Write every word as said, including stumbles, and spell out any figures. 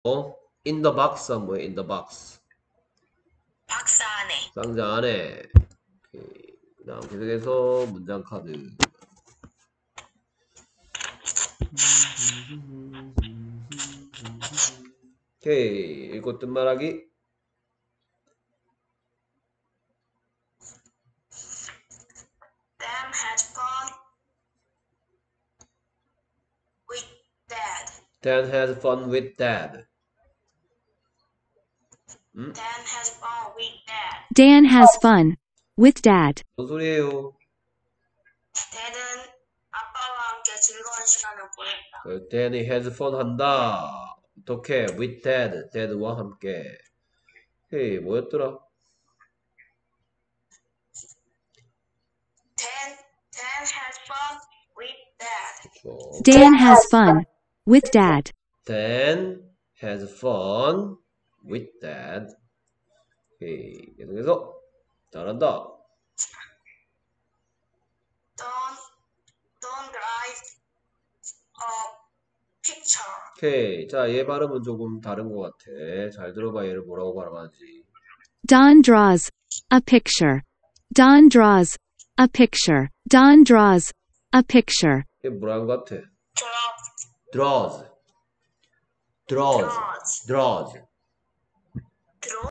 어? in the box가 뭐야? in the box. 박스 안에. 상자 안에. 오케이. 그 다음 계속해서 문장 카드. 오케이. 읽고 뜬 말하기. Dan had fun with dad. Dan had fun with dad. 음? Dan has fun with dad. Dan has fun with dad. 무슨 소리예요? Dad은 아빠와 함께 즐거운 시간을 보냈다. 그 Dan이 has fun 한다. 어떻게? with dad. dad와 함께. 오케이. 뭐였더라? Dan, Dan has fun with dad. 어, Dan has fun with dad. Dan has fun with dad. 오케이. 계속해서 잘한다. Don't, don't write a picture. 오케이. 자, 얘 발음은 조금 다른 것 같아. 잘 들어봐. 얘를 뭐라고 발음하는지. Don draws a picture. Don draws a picture. Don draws a picture. 얘 뭐라는 것 같아? Draw, draws. draws. draws. draws. Draw.